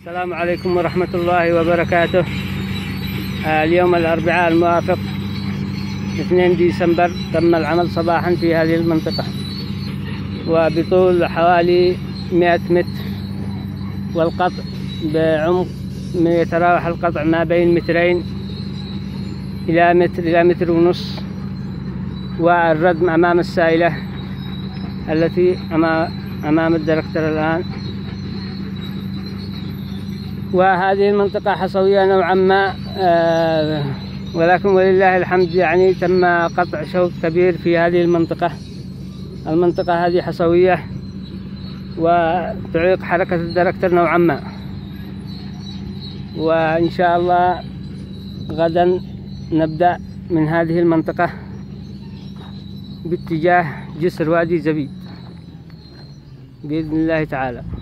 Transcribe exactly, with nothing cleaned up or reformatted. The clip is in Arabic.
السلام عليكم ورحمة الله وبركاته. آه اليوم الأربعاء الموافق اثنين ديسمبر تم العمل صباحا في هذه المنطقة، وبطول حوالي مئة متر، والقطع بعمق يتراوح القطع ما بين مترين إلى متر إلى متر ونص، والردم أمام السائلة التي أمام الدركتر الآن. وهذه المنطقة حصوية نوعا ما، آه ولكن ولله الحمد يعني تم قطع شوط كبير في هذه المنطقة. المنطقة هذه حصوية وتعيق حركة الدركتر نوعا ما، وإن شاء الله غدا نبدأ من هذه المنطقة باتجاه جسر وادي زبيد بإذن الله تعالى.